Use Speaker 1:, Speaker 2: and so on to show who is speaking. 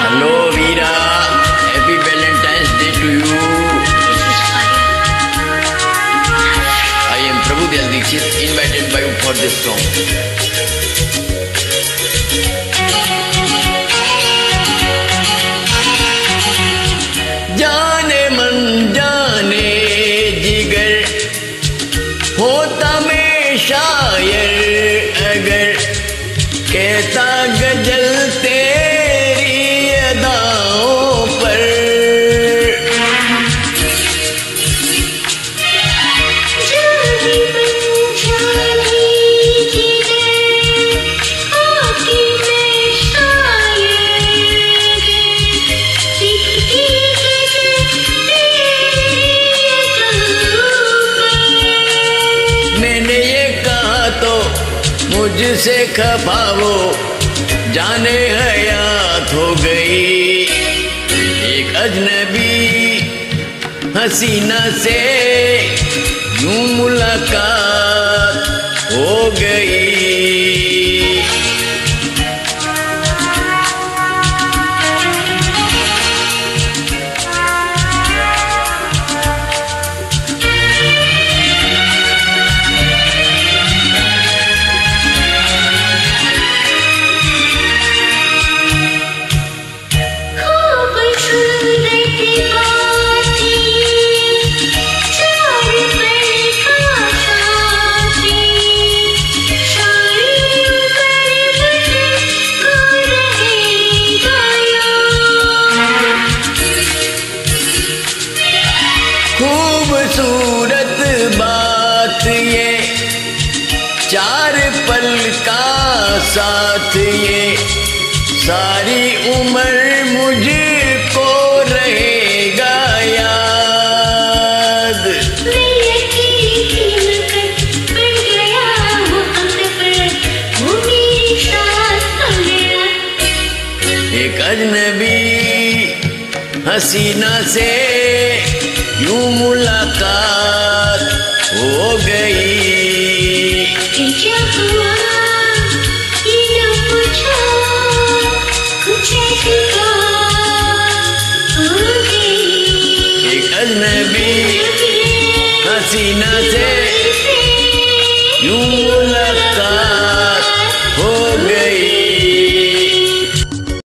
Speaker 1: Hello Veera, happy Valentine's day to you. I am Prabhu Dayal Dikshit, invited by you for this song. जाने मन जाने जिगर होता मैं शायर, अगर कहता गजल तेरी अदाओं पर।
Speaker 2: जाने मन जाने जिगर होती मैं शायर, लिखती
Speaker 1: मैंने ये कहा तो मुझसे खफा वो जाने हयात हो गई। एक अजनबी हसीना से यूं मुलाकात हो गई। खूबसूरत बात ये चार पल का साथ, ये सारी उम्र मुझको रहेगा याद। एक अजनबी हसीना से यूं मुलाकात हो गई।
Speaker 2: क्या हुआ ये न पूछा, कुछ ऐसा हो गई।
Speaker 1: एक अजनबी हसीना से यूं मुलाकात